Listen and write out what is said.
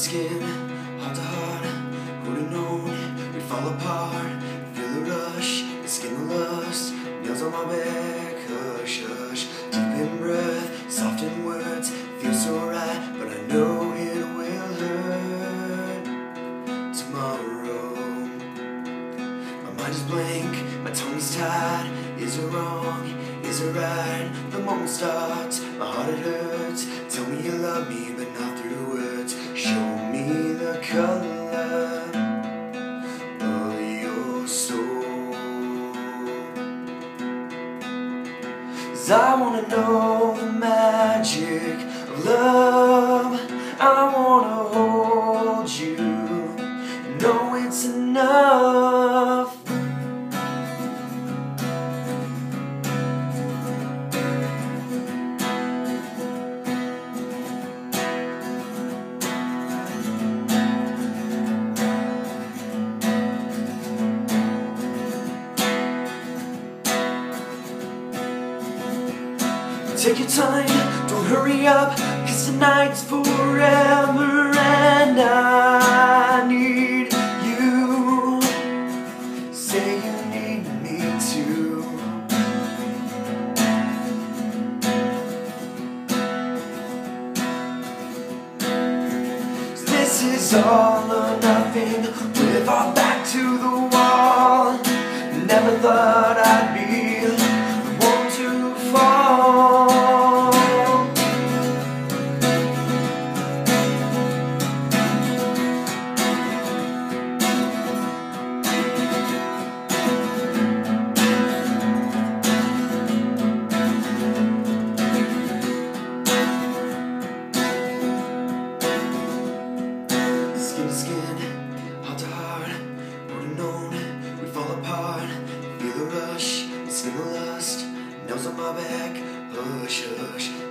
skin, heart to heart. Who'd have known we'd fall apart? Feel the rush, the skin the lust, nails on my back, hush, hush. Deep in breath, soft in words, feels so right, but I know it will hurt tomorrow. My mind is blank, my tongue's tied. Is it wrong? Is it right? The moment starts, my heart it hurts. Tell me you love me, but not through words. Show me the color of your soul. 'Cause I wanna know the magic of love. I wanna hold you, know it's enough. Take your time, don't hurry up, 'cause tonight's forever and I need you. Say you need me too. This is all or nothing, with our back to the wall. Never thought I'd be the one to fall. Skin to skin, heart to heart. Would've known we'd fall apart. Feel the rush, skin the lust, nails on my back, hush, hush.